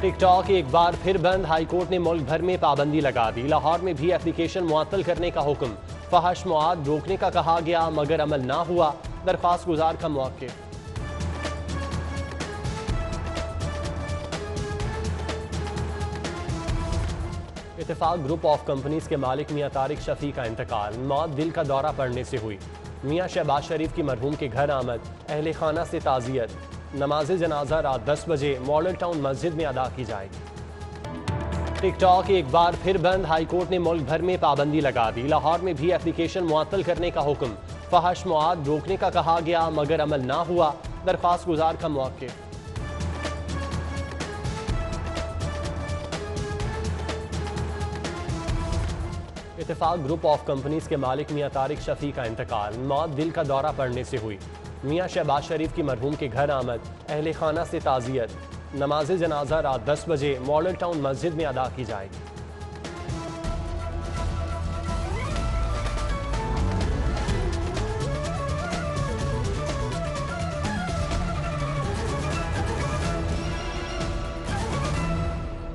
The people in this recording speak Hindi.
टिकटॉक एक बार फिर बंद, हाईकोर्ट ने मुल्क भर में पाबंदी लगा दी। लाहौर में भी एप्लीकेशन मुअत्तल करने का हुक्म, फहश मवाद रोकने का कहा गया मगर अमल ना हुआ, दरख्वास्त गुजार का मौक़िफ़। इत्तेफाक ग्रुप ऑफ कंपनीज के मालिक मियां तारिक शफी का इंतकाल, मौत दिल का दौरा पड़ने से हुई। मियां शहबाज शरीफ की मरहूम के घर आमद, अहले खाना से ताज़ियत। नमाज जनाजा रात 10 बजे मॉडल टाउन मस्जिद में अदा की जाएगी। टिकटॉक एक बार फिर बंद, हाईकोर्ट ने मुल्क भर में पाबंदी लगा दी। लाहौर में भी एप्लीकेशन मुअत्तल करने का हुक्म, फहश मवाद रोकने का कहा गया मगर अमल ना हुआ, दरख्वास्त गुजार का मौक़िफ़। इत्तेफाक ग्रुप ऑफ कंपनीज के मालिक मियां तारिक शफी का इंतकाल, मौत दिल का दौरा पड़ने से हुई। मियां शहबाज शरीफ की मरहूम के घर आमद, अहले खाना से ताज़ियत। नमाज जनाजा रात 10 बजे मॉडल टाउन मस्जिद में अदा की जाएगी।